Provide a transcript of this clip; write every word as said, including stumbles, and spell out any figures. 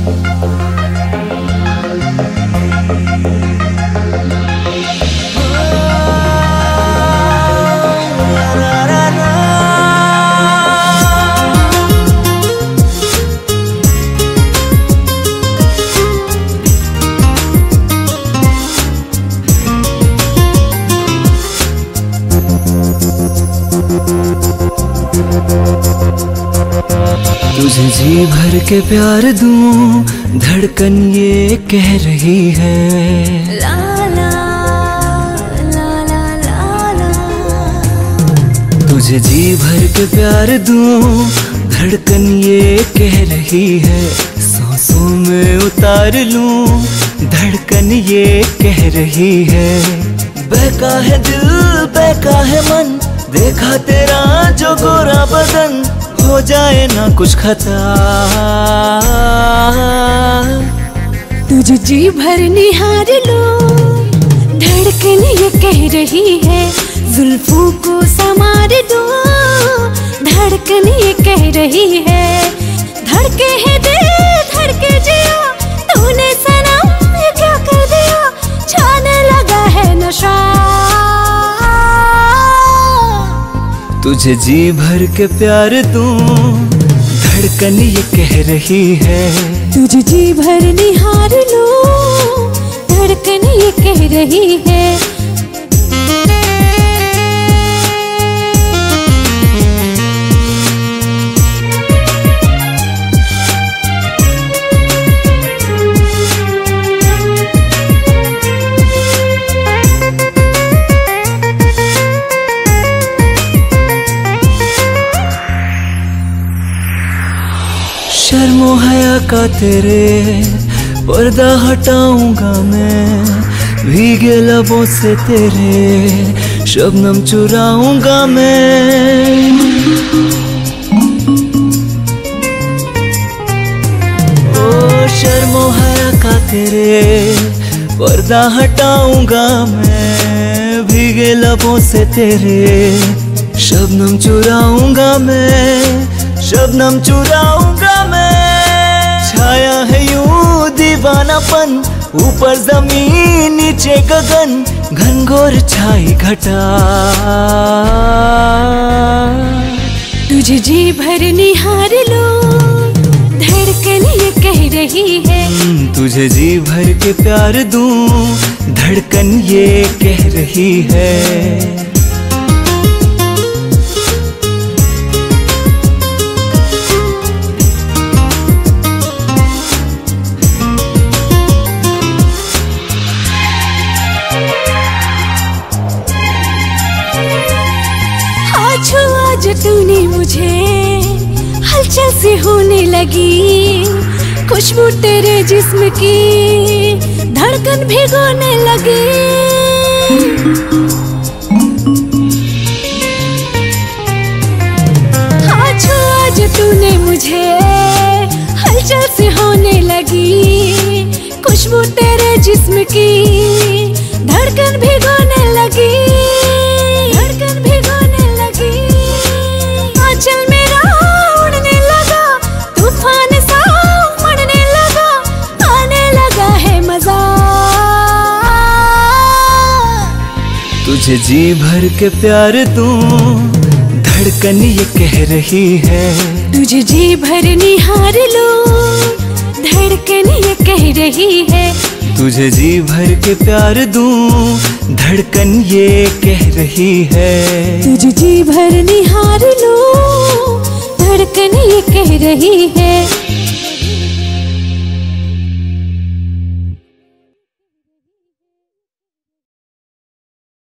तुझे जी भर के प्यार दूं, धड़कन ये कह रही है ला ला ला ला ला ला। तुझे जी भर के प्यार दूं, धड़कन ये कह रही है। सांसों में उतार लूं, धड़कन ये कह रही है। बहका है दिल बहका है मन, देखा तेरा जो गोरा बदन, हो जाए ना कुछ खता। तुझे जी भर निहार लो, धड़कन ये कह रही है। जुल्फों को संवार दो, धड़कन ये कह रही है। धड़के है दिल धड़के जिया, तूने सनम ये क्या कर दिया। छाने लगा है नशा, तुझे जी भर के प्यार दूं, धड़कन ये कह रही है। तुझे जी भर निहार लो, धड़कन ये कह रही है। शर्मो हया का तेरे पर्दा हटाऊंगा मैं, भीगे लबों से तेरे शबनम चुराऊंगा मैं। ओ शर्मो हया का तेरे पर्दा हटाऊंगा मैं, भीगे लबों से तेरे शबनम चुराऊंगा मैं, शबनम चुराऊंगा मैं। छाया है यूं दीवानापन, ऊपर जमीन नीचे गगन, घनघोर छाई घटा। तुझे जी भर निहार लो, धड़कन ये कह रही है। तुझे जी भर के प्यार दूं, धड़कन ये कह रही है। आज तूने मुझे हलचल सी होने लगी, खुशबू तेरे जिस्म की धड़कन भिगोने लगी। आज आज तूने मुझे हलचल सी होने लगी, खुशबू तेरे जिस्म की धड़कन भिगोने लगी, धड़कन भिगोने लगी। आंचल मेरा उड़ने लगा, तूफान सा उमड़ने लगा, आने लगा है मजा। तुझे जी भर के प्यार दूं, धड़कन ये कह रही है। तुझे जी भर निहार लो, धड़कन ये कह रही है। तुझे जी भर के प्यार दूं, धड़कन ये कह रही है। तुझे जी भर निहार लो, धड़कन ये कह रही है।